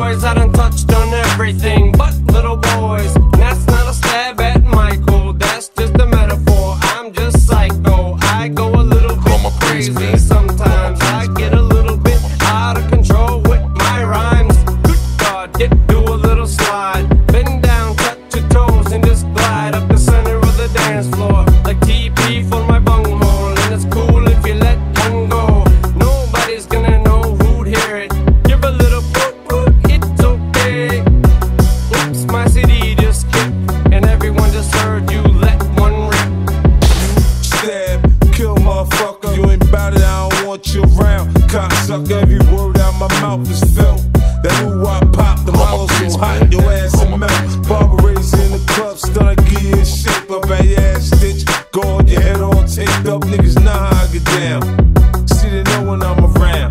boys, I done touched on everything but little boys. And that's not a stab at Michael, that's just a metaphor. I'm just psycho, I go a little bit crazy sometimes. I get a little bit out of control with my rhymes. Good God, do a little slide. Bend down, touch your toes, and just glide up the center of the dance floor like TP for my bunghole. And it's cool if you let one go. Nobody's gonna know who'd hear it. Give a little put, it's okay. Oops, my CD just skipped, and everyone just heard you let one rip. Stab, kill motherfucker, you ain't bout it, I don't want you around. Cocksucker, every word out my mouth is felt. That ooh I pop, the model so hot, your ass will melt. Barberets in the club, stunner, give you a shape up at your ass stitch. Go on your head all taped up, niggas know how I get down. See they know when I'm around.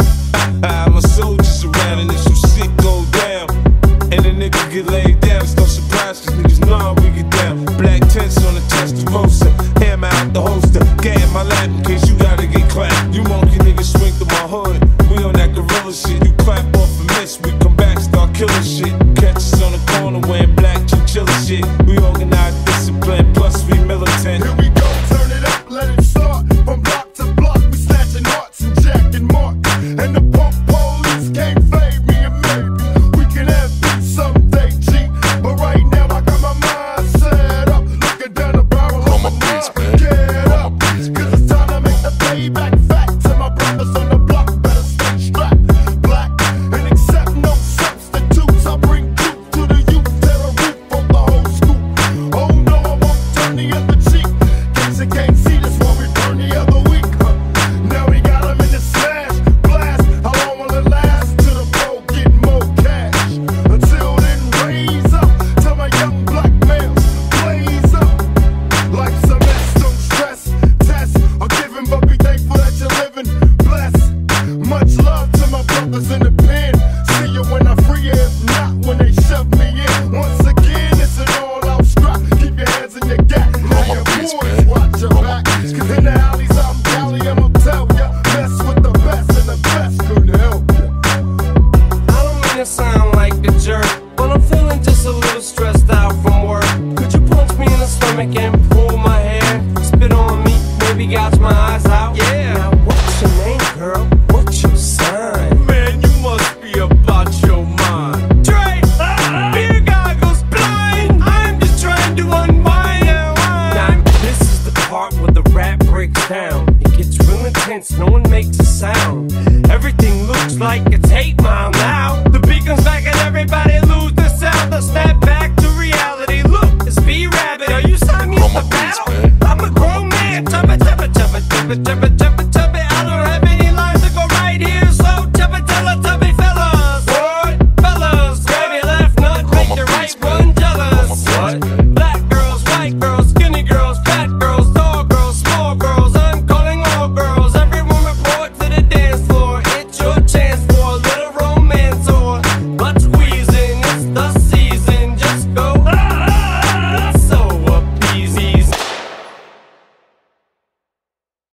My soldiers around, and if some shit go down and the nigga get laid down, it's no surprise, cause niggas know how we get down. Black tents on the Testarossa, hammer out the holster, get in my lap in case you gotta get clapped. You monkey niggas swing through my hood, we on that gorilla shit. You clap off and miss, we come back, start killing shit. Catch us on the corner wearing black chinchilla shit. We organize discipline, plus we militant. Here we go, turn it up, let it start. From block to block, we snatching hearts and Jack and Mark. And the punk police can't fade me, and maybe we can have peace someday, G. But right now I got my mind set up, looking down the barrel of my knife. Get up, cause it's time to make the payback facts. And my brothers on the block better stay strapped. Black and accept no substitutes. I bring truth to the youth, tear a roof of the whole school. Oh no, I won't turn the other cheek. Case you can't see this one, we burn the other week. Now we got them in the smash blast. How long will it last? Till the pro get more cash. Until then, raise up. Tell my young black males, blaze up. Life's a mess, don't stress. Test or giving, but be thankful that you're living. Bless. Much love to my brothers in the pen. See you when I free you, if not when they shove me in. Once again, it's an all-out scrap. Keep your hands in your gap. Now your boys watch your back. Cause in the alleys I'm Cali, I'ma tell ya. Mess with the best, and the best couldn't help ya. I don't mean to sound like a jerk, but I'm feeling just a little stressed out from work. Could you punch me in the stomach and